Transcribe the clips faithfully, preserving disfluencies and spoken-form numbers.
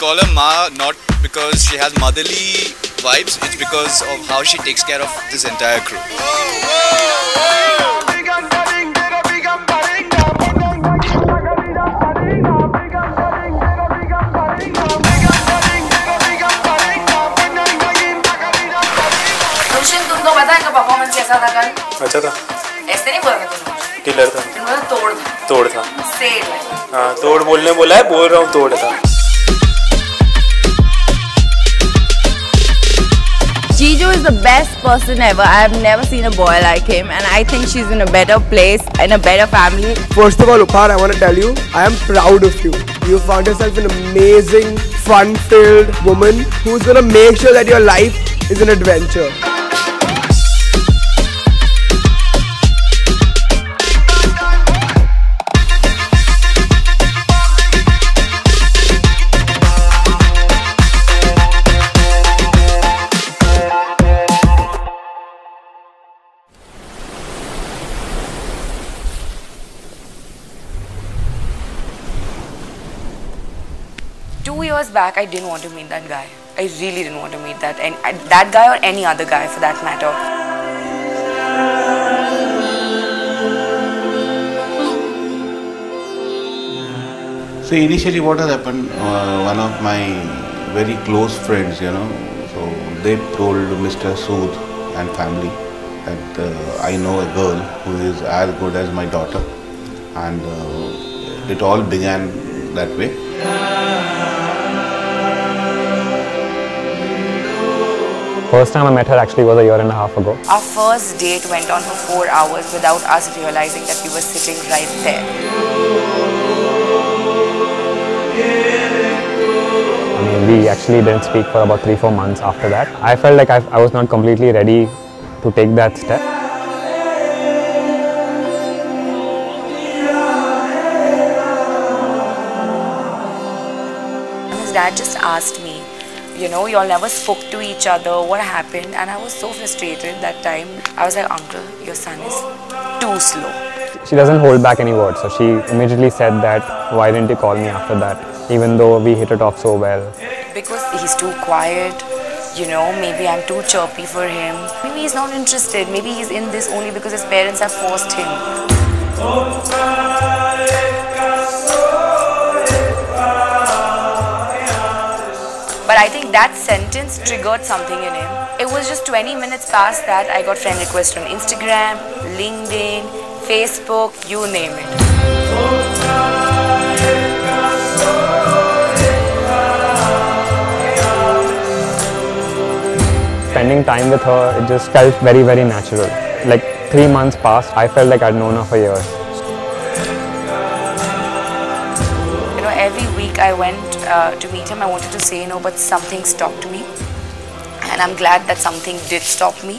call her Ma not because she has motherly vibes, it's because of how she takes care of this entire crew. तुमको पता है इनका performance कैसा था कल? अच्छा था। ऐसे नहीं बोला तुमने? किलर था। तुमने तोड़ था। तोड़ था। सेल। हाँ तोड़ बोलने बोला है, बोल रहा हूँ तोड़ था। Jijo is the best person ever. I have never seen a boy like him, and I think she's in a better place, in a better family. First of all, Upahar, I want to tell you, I am proud of you. You found yourself an amazing, fun-filled woman who's going to make sure that your life is an adventure. Two years back, I didn't want to meet that guy. I really didn't want to meet that and that guy or any other guy for that matter. So initially, what has happened? Uh, one of my very close friends, you know, so they told Mister Sood and family that uh, I know a girl who is as good as my daughter, and uh, it all began that way. First time I met her actually was a year and a half ago. Our first date went on for four hours without us realizing that we were sitting right there. I mean, we actually didn't speak for about three, four months after that. I felt like I, I was not completely ready to take that step. His dad just asked me, you know, you all never spoke to each other, what happened? And I was so frustrated that time. I was like, uncle, your son is too slow. She doesn't hold back any words, so she immediately said that, why didn't you call me after that, even though we hit it off so well. Because he's too quiet, you know, maybe I'm too chirpy for him. Maybe he's not interested, maybe he's in this only because his parents have forced him. But I think that sentence triggered something in him. It was just twenty minutes past that I got friend requests on Instagram, LinkedIn, Facebook, you name it. Spending time with her, it just felt very, very natural. Like three months passed, I felt like I'd known her for years. You know, every week I went uh, to meet him, I wanted to say no, but something stopped me. And I'm glad that something did stop me.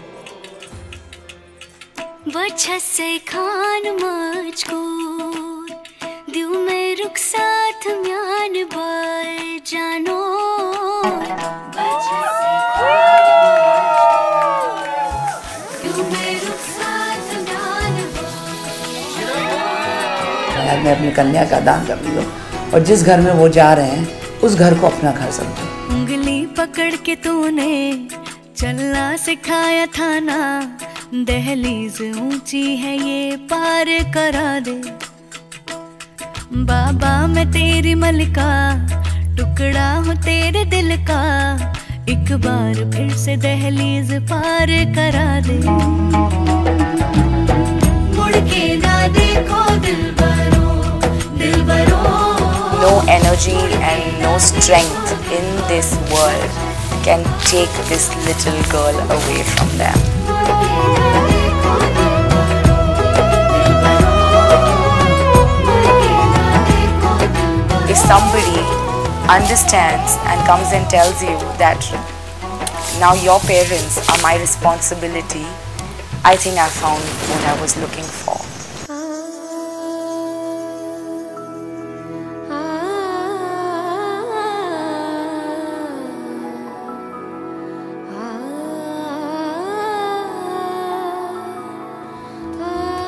मैं अपनी कन्या का दान कर रही हूँ और जिस घर में वो जा रहे हैं उस घर को अपना घर समझो। उंगली पकड़ के तूने चलना सिखाया था ना, दहलीज ऊंची है ये पार करा दे। बाबा मैं तेरी मलिका, टुकड़ा हूँ तेरे दिल का, एक बार फिर से दहलीज पार करा दे। मुड़ के ना देखो Dilbaro, Dilbaro. No energy and no strength in this world can take this little girl away from them. If somebody understands and comes and tells you that now your parents are my responsibility, I think I found what I was looking for.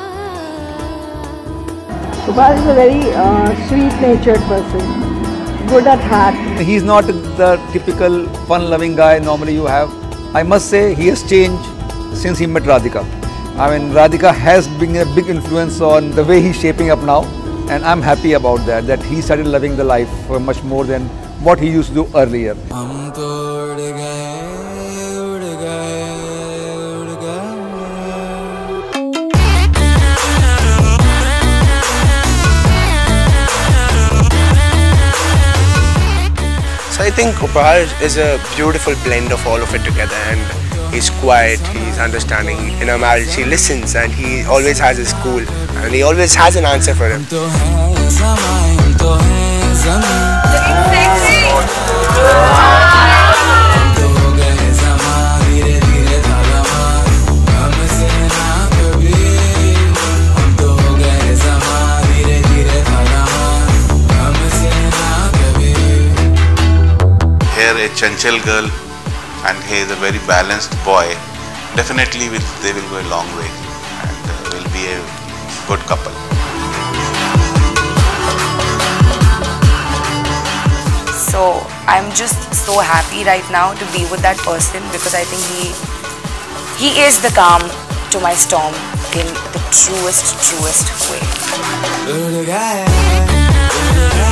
Upahar is a very uh, sweet-natured person, good at heart. He's not the typical fun-loving guy normally you have. I must say he has changed since he met Radhika. I mean, Radhika has been a big influence on the way he's shaping up now, and I'm happy about that, that he started loving the life much more than what he used to do earlier. So I think Upahar is a beautiful blend of all of it together, and he's quiet, he's understanding. In our marriage, he listens and he always has his cool, and he always has an answer for him. Here a Chanchal girl and he is a very balanced boy. Definitely will, they will go a long way and uh, will be a good couple. So I'm just so happy right now to be with that person, because I think he he is the calm to my storm in the truest, truest way.